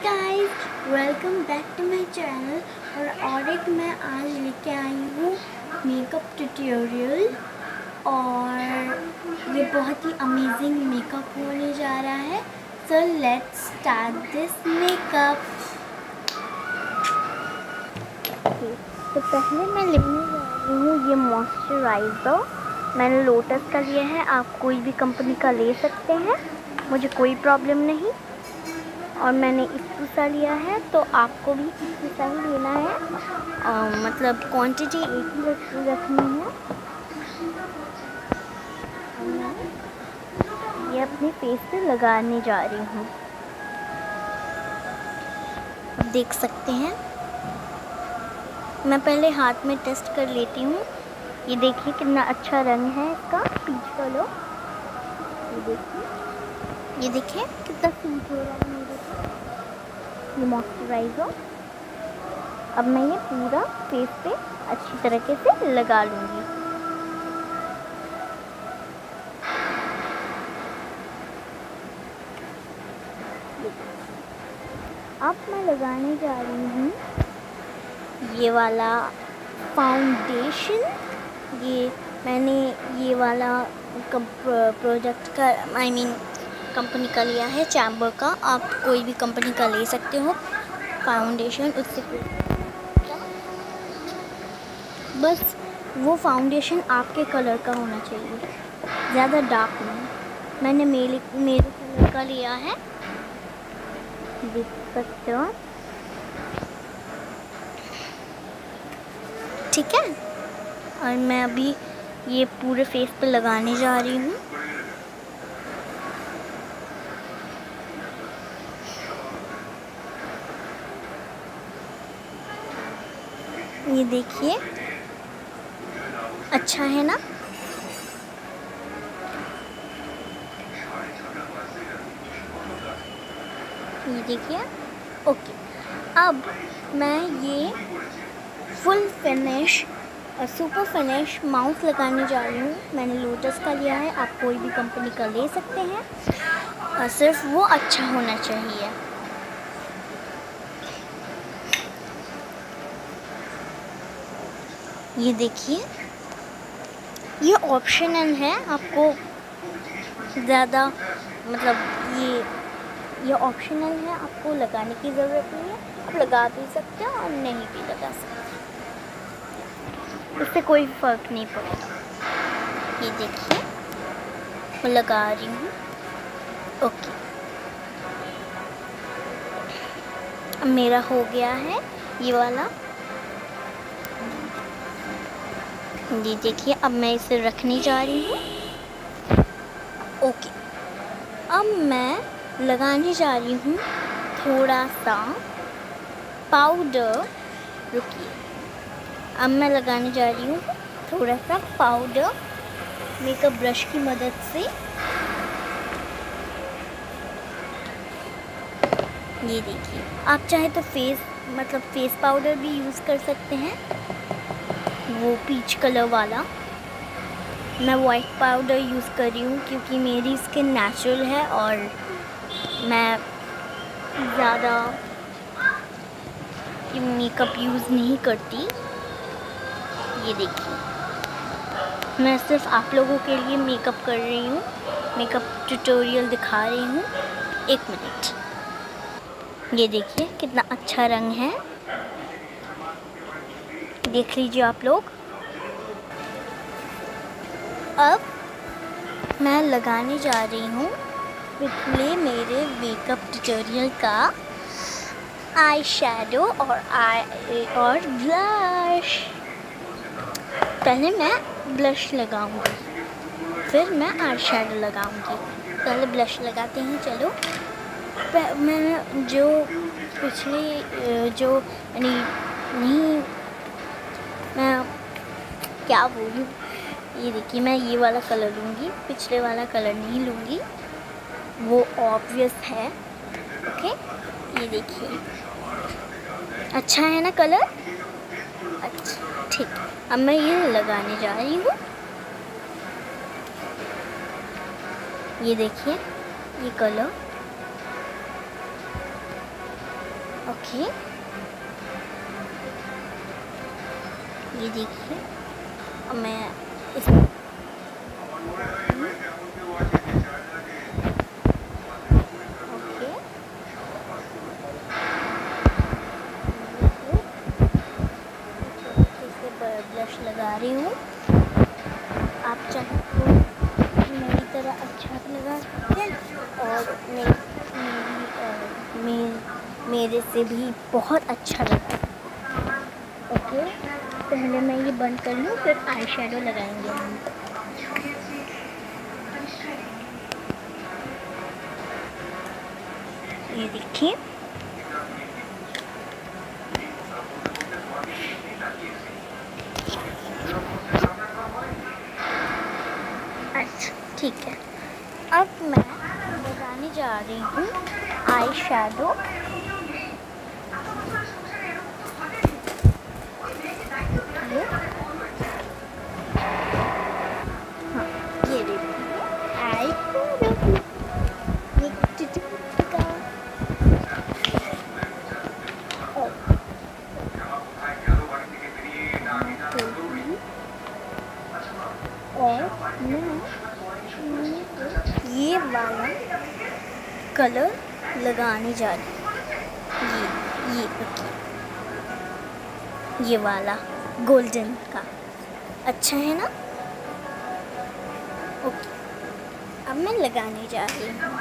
Guys, welcome back to my channel. और एक मैं आज लेके आई हूँ मेकअप ट्यूटोरियल और ये बहुत ही अमेजिंग मेकअप होने जा रहा है। So let's start this makeup. तो पहले मैं लेने जा रही हूँ ये मॉइस्चराइज़र। मैंने लोटस का लिया है, आप कोई भी कंपनी का ले सकते हैं, मुझे कोई प्रॉब्लम नहीं। और मैंने इसका लिया है, तो आपको भी इसका ही लेना है। मतलब क्वांटिटी एक ही रखनी है। और मैं ये अपने फेस पे लगाने जा रही हूँ। आप देख सकते हैं, मैं पहले हाथ में टेस्ट कर लेती हूँ। ये देखिए कितना अच्छा रंग है इसका, पीच कलर। ये देखिए कितना सूट हो रहा है मेरे को ये मॉइस्चराइज़र। अब मैं ये पूरा फेस पे अच्छी तरीके से लगा लूँगी। अब मैं लगाने जा रही हूँ ये वाला फाउंडेशन। ये मैंने ये वाला प्रोडक्ट का कंपनी का लिया है, चैम्बर का। आप कोई भी कंपनी का ले सकते हो फाउंडेशन। उससे बस वो फाउंडेशन आपके कलर का होना चाहिए, ज़्यादा डार्क नहीं। मैंने मेरे कलर का लिया है, देख सकते हो, ठीक है। और मैं अभी ये पूरे फेस पे लगाने जा रही हूँ। ये देखिए अच्छा है ना। ये देखिए ओके। अब मैं ये full finish super finish mouth लगाने जा रही हूँ। मैंने लोटस का लिया है, आप कोई भी कंपनी का ले सकते हैं, और सिर्फ वो अच्छा होना चाहिए। ये देखिए ये ऑप्शनल है, आपको ज़्यादा मतलब ये ऑप्शनल है, आपको लगाने की ज़रूरत नहीं है। आप लगा भी सकते हो और नहीं भी लगा सकते, इससे कोई फ़र्क नहीं पड़ेगा। ये देखिए मैं लगा रही हूँ। ओके, अब मेरा हो गया है ये वाला। ये देखिए अब मैं इसे रखने जा रही हूँ। ओके, अब मैं लगाने जा रही हूँ थोड़ा सा पाउडर। रुकिए, अब मैं लगाने जा रही हूँ थोड़ा सा पाउडर मेकअप ब्रश की मदद से। ये देखिए, आप चाहे तो फेस पाउडर भी यूज़ कर सकते हैं, वो पीच कलर वाला। मैं वाइट पाउडर यूज़ कर रही हूँ क्योंकि मेरी स्किन नेचुरल है और मैं ज़्यादा मेकअप यूज़ नहीं करती। ये देखिए, मैं सिर्फ आप लोगों के लिए मेकअप कर रही हूँ, मेकअप ट्यूटोरियल दिखा रही हूँ। एक मिनट, ये देखिए कितना अच्छा रंग है, देख लीजिए आप लोग। अब मैं लगाने जा रही हूँ पिछले मेरे मेकअप ट्यूटोरियल का आई शैडो और ब्लश। पहले मैं ब्लश लगाऊंगी, फिर मैं आई शैडो लगाऊंगी। पहले ब्लश लगाते हैं, चलो। मैंने जो पिछले जो नहीं, मैं क्या बोलूँ, ये देखिए मैं ये वाला कलर लूँगी, पिछले वाला कलर नहीं लूँगी, वो ऑब्वियस है। ओके, ये देखिए अच्छा है ना कलर। अच्छा ठीक, अब मैं ये लगाने जा रही हूँ। ये देखिए ये कलर ओके, ये देखिए मैं इस ब्लश लगा रही हूँ। आप चाहे तो मेरी तरह अच्छा लगा सकते हैं और मेरे से भी बहुत अच्छा लगा। ओके, पहले मैं ये बंद कर लूँ, फिर आई शेडो लगाएंगे हम। ये देखिए, अच्छा ठीक है। अब मैं लगाने जा रही हूँ आई शेडो। ये देखिए आई शेडो, ये टिटिका और ये वाला कलर लगाने जा रही हूँ। ये वाला गोल्डन का अच्छा है ना। ओके, अब मैं लगाने जा रही हूँ।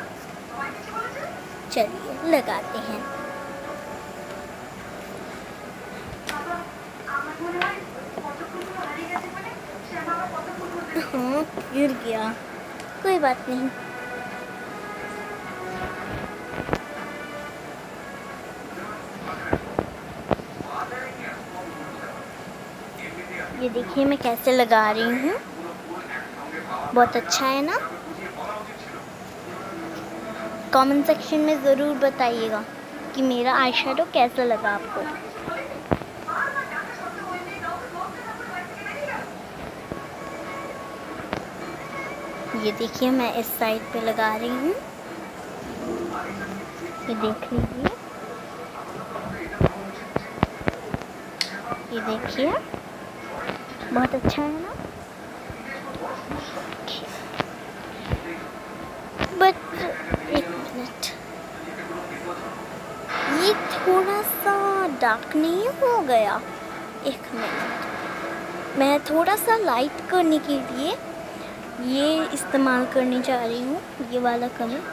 चलिए लगाते हैं। हाँ, गिर गया, कोई बात नहीं। ये देखिए मैं कैसे लगा रही हूँ, बहुत अच्छा है ना। कमेंट सेक्शन में ज़रूर बताइएगा कि मेरा आई शेडो कैसा लगा आपको। ये देखिए मैं इस साइड पे लगा रही हूँ, ये देख लीजिए। ये देखिए बहुत अच्छा है ना। बट एक मिनट, ये थोड़ा सा डार्क नहीं हो गया? एक मिनट, मैं थोड़ा सा लाइट करने के लिए ये इस्तेमाल करने जा रही हूँ। ये वाला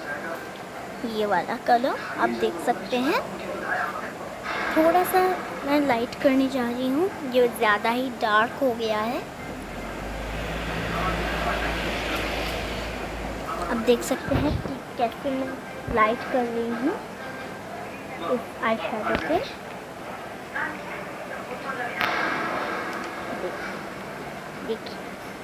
कलर आप देख सकते हैं। थोड़ा सा मैं लाइट करने जा रही हूँ, ये ज़्यादा ही डार्क हो गया है। आप देख सकते हैं कि कैसे मैं लाइट कर रही हूँ इस आई शेडो पे। देखिए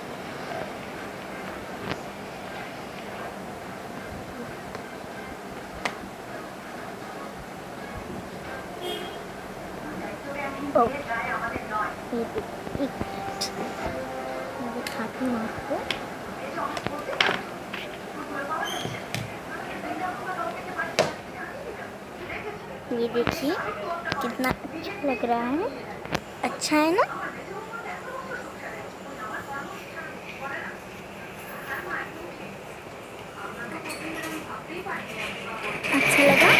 एक मिनट मैं दिखाती हूँ आपको। ये देखिए कितना अच्छा लग रहा है, अच्छा है ना। अच्छा लगा?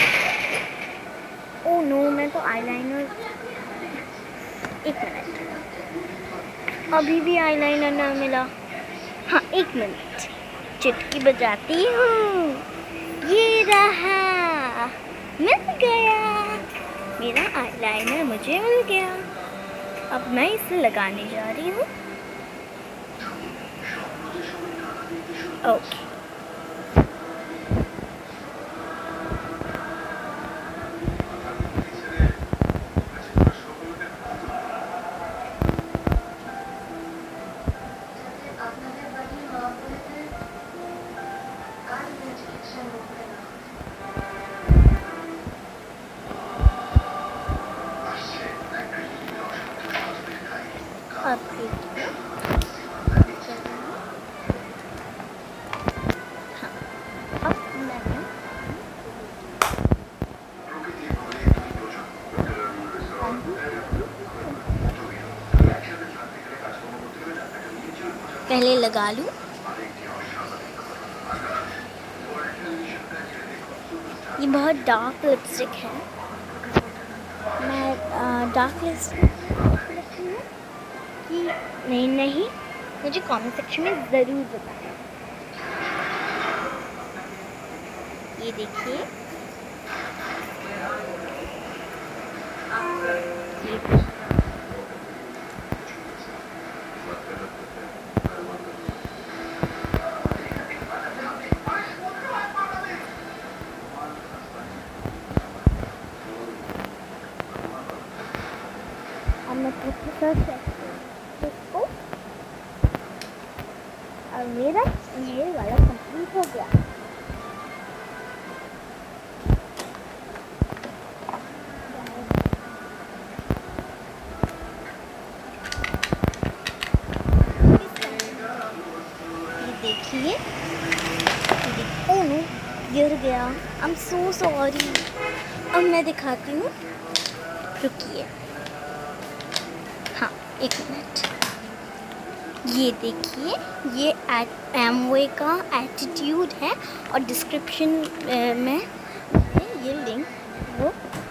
ओह नो, मैं तो आईलाइनर, एक मिनट, अभी भी आईलाइनर ना मिला। हाँ एक मिनट, चुटकी बजाती हूँ। ये रहा, मिल गया, मेरा आईलाइनर मुझे मिल गया। अब मैं इसे लगाने जा रही हूँ। ओके, अब देखिए पहले लगा लूँ। ये बहुत डार्क लिपस्टिक है। मैं डार्क लिपस्टिक रखूँ कि नहीं, मुझे कमेंट सेक्शन में ज़रूर बताएं। ये देखिए, अब मैं इसको, और मेरा ये वाला कंप्लीट हो गया। देखिए, ओह नो, गिर गया। I am so sorry. अब मैं दिखाती हूँ, रुकिए, हाँ 1 मिनट। ये देखिए, ये एमवे का एटीट्यूड है और डिस्क्रिप्शन में ये लिंक वो